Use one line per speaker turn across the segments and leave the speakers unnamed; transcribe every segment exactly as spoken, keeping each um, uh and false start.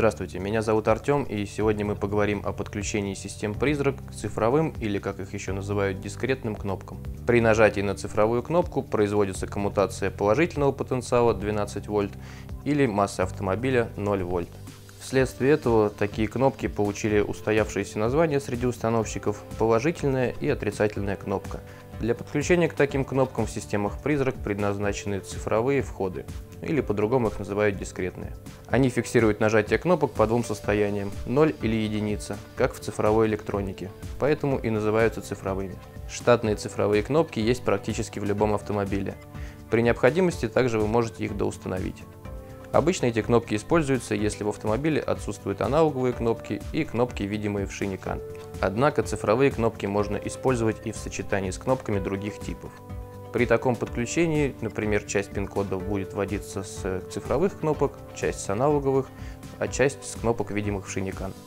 Здравствуйте, меня зовут Артем, и сегодня мы поговорим о подключении систем Призрак к цифровым, или как их еще называют, дискретным кнопкам. При нажатии на цифровую кнопку производится коммутация положительного потенциала двенадцать вольт или массы автомобиля ноль вольт. Вследствие этого такие кнопки получили устоявшееся название среди установщиков положительная и отрицательная кнопка. Для подключения к таким кнопкам в системах Призрак предназначены цифровые входы, или по-другому их называют дискретные. Они фиксируют нажатие кнопок по двум состояниям – ноль или единица, как в цифровой электронике, поэтому и называются цифровыми. Штатные цифровые кнопки есть практически в любом автомобиле. При необходимости также вы можете их доустановить. Обычно эти кнопки используются, если в автомобиле отсутствуют аналоговые кнопки и кнопки, видимые в шине кан. Однако цифровые кнопки можно использовать и в сочетании с кнопками других типов. При таком подключении, например, часть пин-кодов будет вводиться с цифровых кнопок, часть с аналоговых, а часть с кнопок, видимых в шине кан.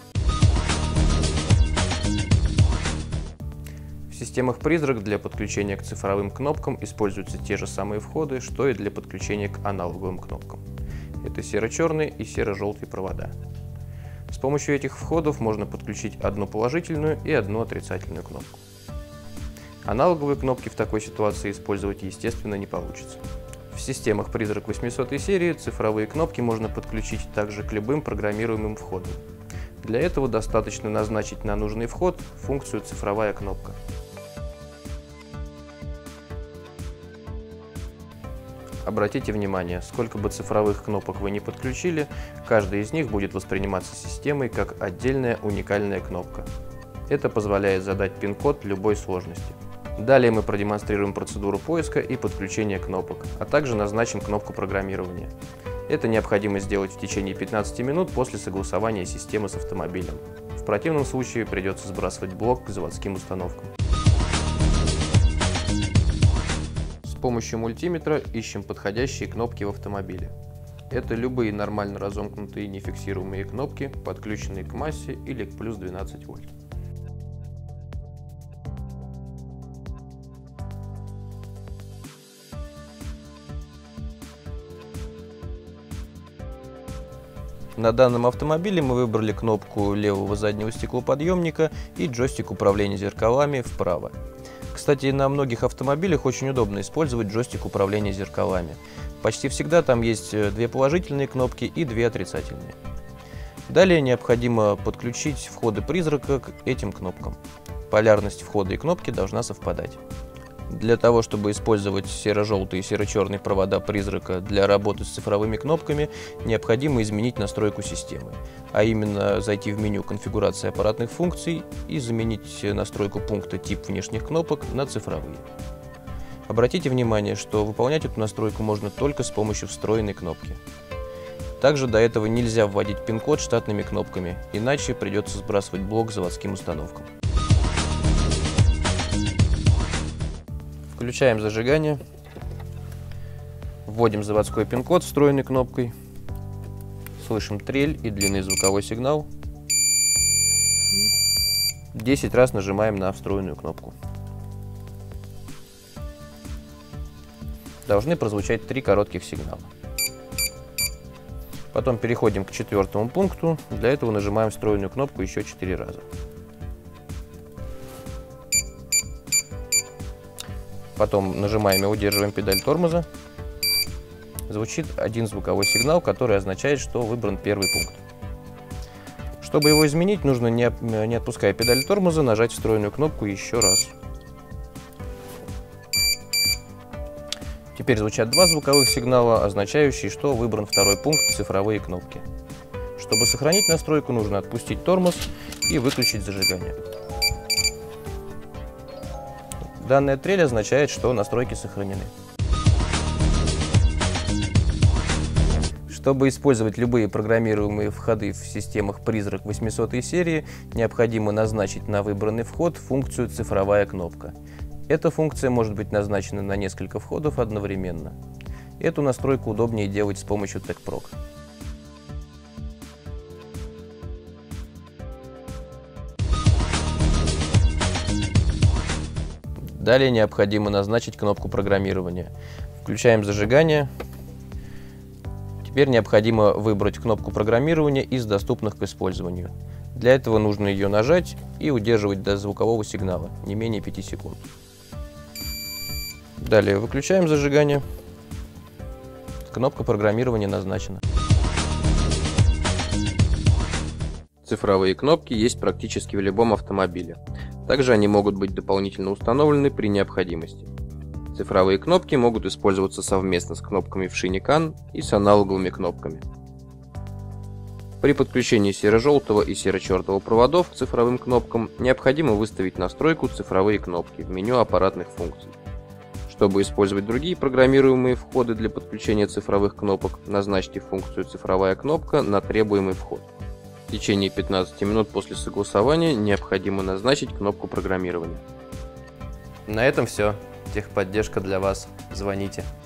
В системах Призрак для подключения к цифровым кнопкам используются те же самые входы, что и для подключения к аналоговым кнопкам. Это серо-черный и серо-желтый провода. С помощью этих входов можно подключить одну положительную и одну отрицательную кнопку. Аналоговые кнопки в такой ситуации использовать, естественно, не получится. В системах Призрак восьмисотой серии цифровые кнопки можно подключить также к любым программируемым входам. Для этого достаточно назначить на нужный вход функцию «Цифровая кнопка». Обратите внимание, сколько бы цифровых кнопок вы не подключили, каждая из них будет восприниматься системой как отдельная уникальная кнопка. Это позволяет задать пин-код любой сложности. Далее мы продемонстрируем процедуру поиска и подключения кнопок, а также назначим кнопку программирования. Это необходимо сделать в течение пятнадцати минут после согласования системы с автомобилем. В противном случае придется сбрасывать блок к заводским установкам. С помощью мультиметра ищем подходящие кнопки в автомобиле. Это любые нормально разомкнутые нефиксируемые кнопки, подключенные к массе или к плюс двенадцать вольт. На данном автомобиле мы выбрали кнопку левого заднего стеклоподъемника и джойстик управления зеркалами вправо. Кстати, на многих автомобилях очень удобно использовать джойстик управления зеркалами. Почти всегда там есть две положительные кнопки и две отрицательные. Далее необходимо подключить входы Призрака к этим кнопкам. Полярность входа и кнопки должна совпадать. Для того, чтобы использовать серо-желтый и серо-черный провода Призрака для работы с цифровыми кнопками, необходимо изменить настройку системы, а именно зайти в меню «Конфигурация аппаратных функций» и заменить настройку пункта «Тип внешних кнопок» на цифровые. Обратите внимание, что выполнять эту настройку можно только с помощью встроенной кнопки. Также до этого нельзя вводить пин-код штатными кнопками, иначе придется сбрасывать блок к заводским установкам. Включаем зажигание, вводим заводской пин-код встроенной кнопкой, слышим трель и длинный звуковой сигнал. десять раз нажимаем на встроенную кнопку. Должны прозвучать три коротких сигнала. Потом переходим к четвертому пункту, для этого нажимаем встроенную кнопку еще четыре раза. Потом нажимаем и удерживаем педаль тормоза. Звучит один звуковой сигнал, который означает, что выбран первый пункт. Чтобы его изменить, нужно, не, не отпуская педаль тормоза, нажать встроенную кнопку еще раз. Теперь звучат два звуковых сигнала, означающие, что выбран второй пункт «Цифровые кнопки». Чтобы сохранить настройку, нужно отпустить тормоз и выключить зажигание. Данная трель означает, что настройки сохранены. Чтобы использовать любые программируемые входы в системах Призрак восьмисотой серии, необходимо назначить на выбранный вход функцию «Цифровая кнопка». Эта функция может быть назначена на несколько входов одновременно. Эту настройку удобнее делать с помощью TecProg. Далее необходимо назначить кнопку программирования. Включаем зажигание. Теперь необходимо выбрать кнопку программирования из доступных к использованию. Для этого нужно ее нажать и удерживать до звукового сигнала, не менее пяти секунд. Далее выключаем зажигание. Кнопка программирования назначена. Цифровые кнопки есть практически в любом автомобиле. Также они могут быть дополнительно установлены при необходимости. Цифровые кнопки могут использоваться совместно с кнопками в шине кан и с аналоговыми кнопками. При подключении серо-желтого и серо-черного проводов к цифровым кнопкам необходимо выставить настройку «Цифровые кнопки» в меню аппаратных функций. Чтобы использовать другие программируемые входы для подключения цифровых кнопок, назначьте функцию «Цифровая кнопка» на требуемый вход. В течение пятнадцати минут после согласования необходимо назначить кнопку программирования. На этом все. Техподдержка для вас. Звоните.